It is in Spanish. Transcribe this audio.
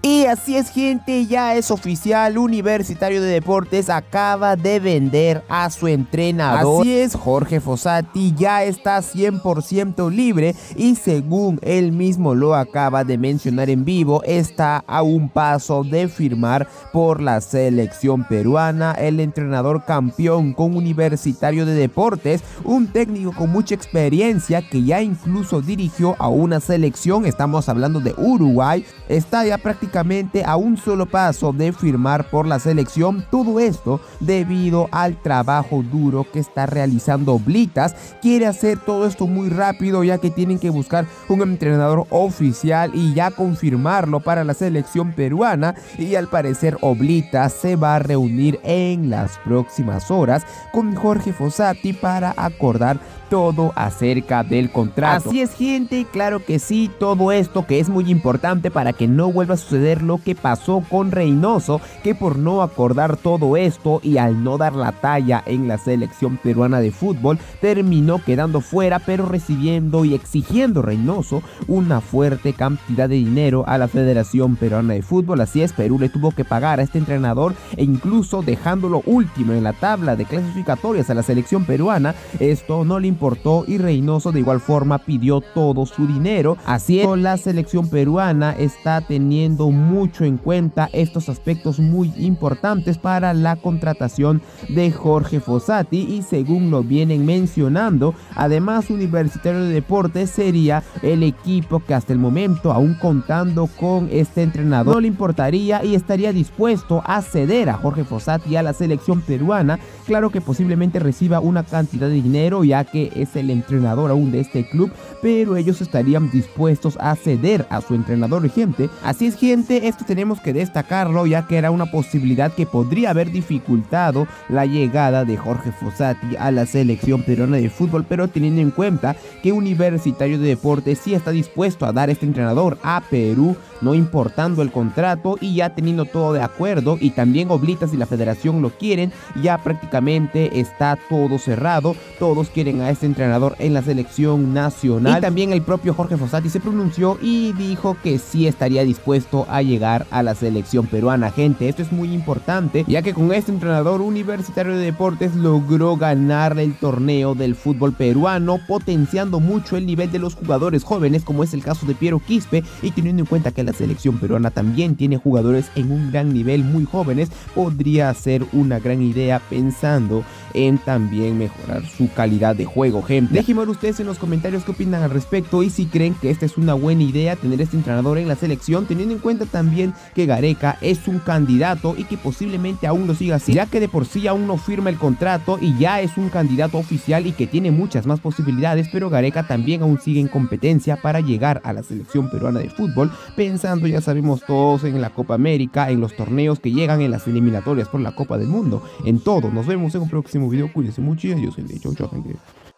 Y así es, gente, ya es oficial, Universitario de Deportes acaba de vender a su entrenador. Así es, Jorge Fossati ya está 100% libre y según él mismo lo acaba de mencionar en vivo, está a un paso de firmar por la selección peruana. El entrenador campeón con Universitario de Deportes, un técnico con mucha experiencia que ya incluso dirigió a una selección, estamos hablando de Uruguay, está ya prácticamente a un solo paso de firmar por la selección. Todo esto debido al trabajo duro que está realizando Blitas. Quiere hacer todo esto muy rápido, ya que tienen que buscar un entrenador oficial y ya confirmarlo para la selección peruana, y al parecer Oblitas se va a reunir en las próximas horas con Jorge Fossati para acordar todo acerca del contrato. Así es, gente, claro que sí, todo esto que es muy importante para que no vuelva a suceder lo que pasó con Reynoso, que por no acordar todo esto y al no dar la talla en la selección peruana de fútbol, terminó quedando fuera, pero recibiendo y exigiendo Reynoso una fuerte cantidad de dinero a la Federación Peruana de Fútbol. Así es, Perú le tuvo que pagar a este entrenador e incluso dejándolo último en la tabla de clasificatorias a la selección peruana. Esto no le importó y Reynoso de igual forma pidió todo su dinero. Así es, la selección peruana está teniendo mucho en cuenta estos aspectos muy importantes para la contratación de Jorge Fossati, y según lo vienen mencionando, además Universitario de Deportes sería el equipo que hasta el momento, aún contando con este entrenador, no le importaría y estaría dispuesto a ceder a Jorge Fossati a la selección peruana. Claro que posiblemente reciba una cantidad de dinero, ya que es el entrenador aún de este club, pero ellos estarían dispuestos a ceder a su entrenador, gente. Así es, gente, esto tenemos que destacarlo, ya que era una posibilidad que podría haber dificultado la llegada de Jorge Fossati a la selección peruana de fútbol, pero teniendo en cuenta que Universitario de Deportes sí está dispuesto a dar este entrenador a Perú, no importando el contrato, y ya teniendo todo de acuerdo, y también Oblitas y la federación lo quieren, ya prácticamente está todo cerrado. Todos quieren a este entrenador en la selección nacional, y también el propio Jorge Fossati se pronunció y dijo que sí estaría dispuesto a llegar a la selección peruana. Gente, esto es muy importante, ya que con este entrenador Universitario de Deportes logró ganar el torneo del fútbol peruano, potenciando mucho el nivel de los jugadores jóvenes, como es el caso de Piero Quispe, y teniendo en cuenta que la selección peruana también tiene jugadores en un gran nivel, muy jóvenes, podría ser una gran idea pensando en también mejorar su calidad de juego, gente. Déjenme ver ustedes en los comentarios qué opinan al respecto y si creen que esta es una buena idea tener este entrenador en la selección, teniendo en cuenta también que Gareca es un candidato y que posiblemente aún lo siga así, ya que de por sí aún no firma el contrato y ya es un candidato oficial y que tiene muchas más posibilidades, pero Gareca también aún sigue en competencia para llegar a la selección peruana de fútbol, pensando, ya sabemos todos, en la Copa América, en los torneos que llegan, en las eliminatorias por la Copa del Mundo, en todo. Nos vemos en un próximo video, cuídense mucho y adiós, gente. Chau, chau, gente.